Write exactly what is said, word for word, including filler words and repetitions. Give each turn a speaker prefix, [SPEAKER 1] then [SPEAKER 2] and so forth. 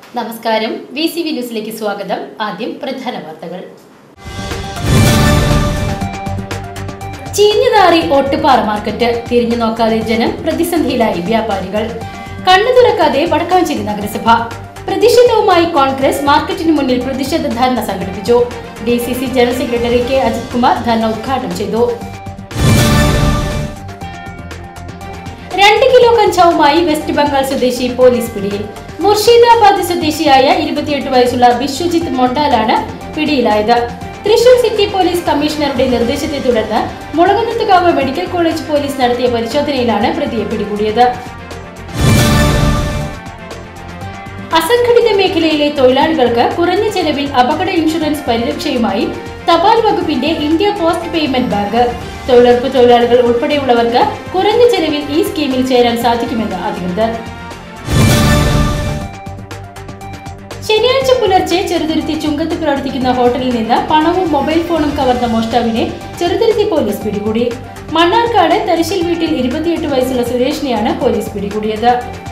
[SPEAKER 1] നമസ്കാരം, V C V ന്യൂസിലേക്ക് സ്വാഗതം. ആദ്യം പ്രധാന വാർത്തകൾ. ചീഞ്ഞുനാറി ഓട്ടുപാറ മാർക്കറ്റ്. തിരിഞ്ഞു നോക്കാതെ ജനം, പ്രതിസന്ധിയിലായി വ്യാപാരികൾ. കണ്ണു തുറക്കാതെ വടക്കാഞ്ചേരി നഗരസഭ. പ്രതിഷേധവുമായി കോൺഗ്രസ് മാർക്കറ്റിന് മുന്നിൽ പ്രതിഷേധ ധർണ സംഘടിപ്പിച്ചു. D C C general secretary K Ajith Kumar ധർണ ഉദ്ഘാടനം ചെയ്തു. രണ്ട് കിലോ കഞ്ചാവുമായി വെസ്റ്റ് ബംഗാൾ സ്വദേശി പോലീസ് പിടിയിൽ. മുർഷിദാബാദ് സ്വദേശിയായ ഇരുപത്തിയെട്ട് വയസ്സുള്ള ബിശ്വജിത്ത് മൊണ്ടാലാണ് പിടിയിലായത്. തൃശൂർ സിറ്റി പോലീസ് കമ്മീഷണറുടെ നിർദ്ദേശത്തെ തുടർന്ന് മുളകുന്നത്തുകാവ് മെഡിക്കൽ കോളേജ് പോലീസ് നടത്തിയ പരിശോധനയിലാണ് പ്രതിയെ പിടികൂടിയത്. അസംഘടിത മേഖലയിലെ തൊഴിലാളികൾക്ക് കുറഞ്ഞ ചെലവിൽ അപകട ഇൻഷുറൻസ് പരിരക്ഷയുമായി തപാൽ വകുപ്പിന്റെ ഇന്ത്യ പോസ്റ്റ് പേയ്മെന്റ് ബാങ്ക്. തൊഴിലുറപ്പ് തൊഴിലാളികൾ ഉൾപ്പെടെയുള്ളവർക്ക് കുറഞ്ഞ ചെലവിൽ ഈ സ്കീമിൽ ചേരാൻ സാധിക്കുമെന്ന് അധികൃതർ. ശനിയാഴ്ച പുലർച്ചെ ചെറുതുരുത്തി ചുങ്കത്ത് പ്രവർത്തിക്കുന്ന ഹോട്ടലിൽ നിന്ന് പണവും മൊബൈൽ ഫോണും കവർന്ന മോഷ്ടാവിനെ ചെറുതുരുത്തി പോലീസ് പിടികൂടി. മണ്ണാർക്കാട് തരിശിൽ വീട്ടിൽ ഇരുപത്തിയെട്ട് വയസ്സുള്ള സുരേഷിനെയാണ് പോലീസ് പിടികൂടിയത്.